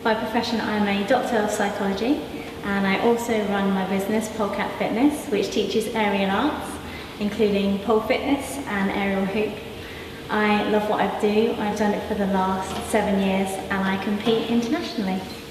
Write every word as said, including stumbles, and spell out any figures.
By profession, I'm a doctor of psychology, and I also run my business, Polecat Fitness, which teaches aerial arts, including pole fitness and aerial hoop. I love what I do. I've done it for the last seven years and I compete internationally.